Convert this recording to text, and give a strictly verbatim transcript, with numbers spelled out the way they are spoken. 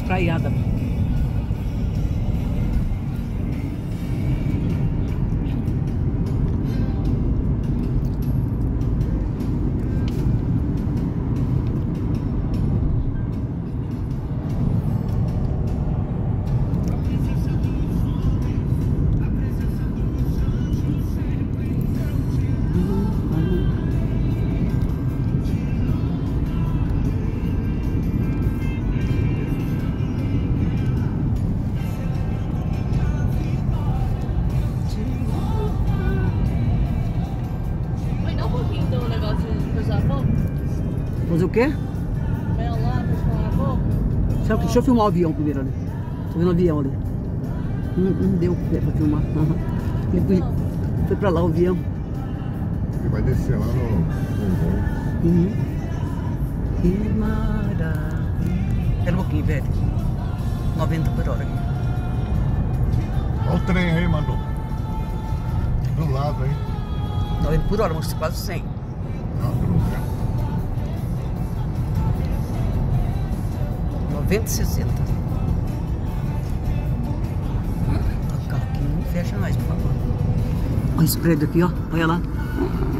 espraiada. Fazer o quê? Sabe, deixa eu filmar o avião primeiro ali. Tô vendo o avião ali. Não, não deu pra filmar. Ele foi, foi pra lá o avião. Ele vai descer lá no voo. Uhum. Que maravilha. Espera um pouquinho, velho. noventa por hora aqui. Olha o trem aí, mano. Do lado aí. noventa por hora, mas quase cem. Não, não quero. noventa e sessenta. O carro aqui não fecha mais, por favor. Olha esse prédio aqui, ó. Olha lá.